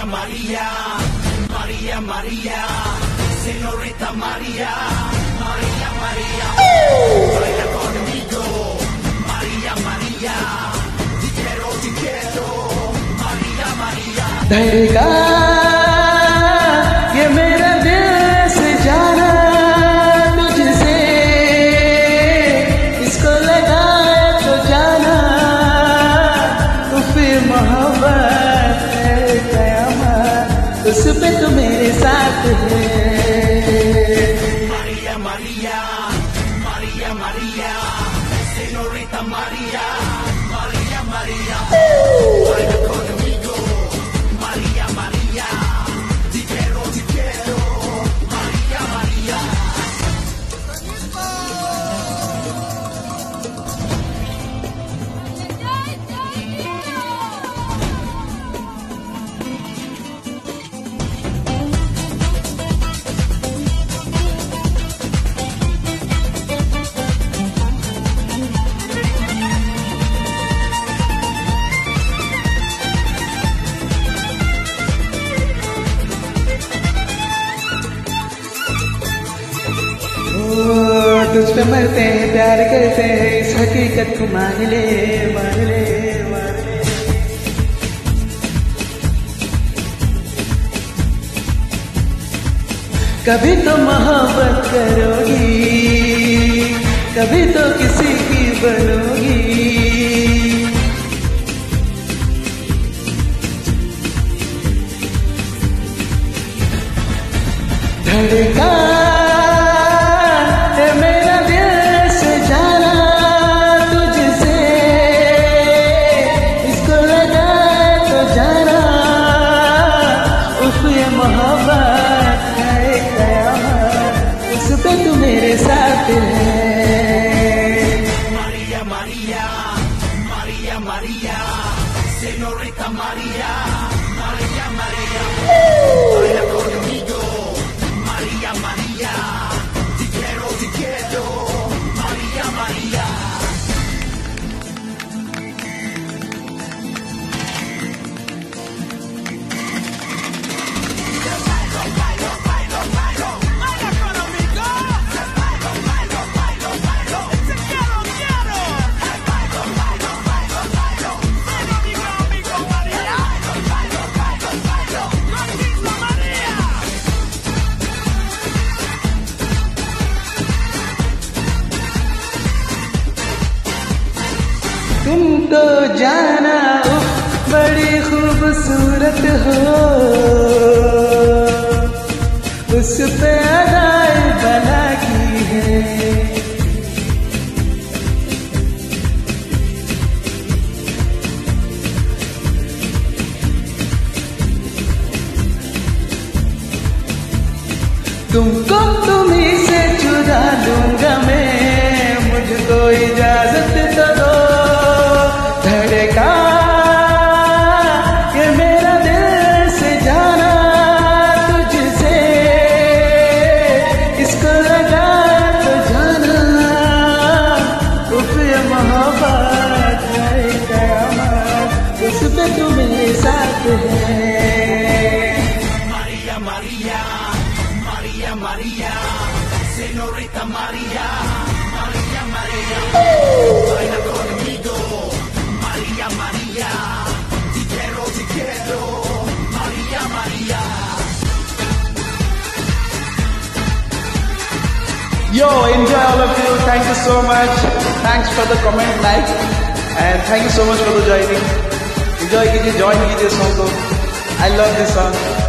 María, María, María, señorita María, María, María, baila conmigo, María, María, te quiero, María, María. धड़का ये मेरा दिल से जाना तुझसे, इसको लगा तो जाना तो फिर मोहब्बत है कयामत, उस पे तो मेरे साथ है। María, María, María, María, señorita María, María, María, baila conmigo, María, María, te quiero, María, María. तुझ पे मरते हैं, प्यार करते हैं, इस हकीकत को मान ले, मान ले, मान ले। कभी तो मोहब्बत करोगी, कभी तो किसी की बनोगी। धड़का मोहब्बत है कयामत, उस पे तू मेरे साथ है। María, María, María, María, señorita María, María, María, baila conmigo, María, María, te quiero, María, María. तुम तो जाना बड़ी खूबसूरत हो, उस पे अदाए बना की है। तुमको तुम्ही से चुरा लूंगा मैं, मुझको इजाजत तो दो। धड़का ये मेरा दिल से जाना तुझसे, इसको लगा तो जाना तो फिर मोहब्बत है कयामत, उस पे तू मेरे साथ है। María, María, María, María, señorita María, María, María, baila conmigo, María, María, te quiero, María, María. Yo, enjoy all of you. Thank you so much. Thanks for the comment, like, and thank you so much for the joining. Enjoy कीजिए, join कीजिए song को. I love this song.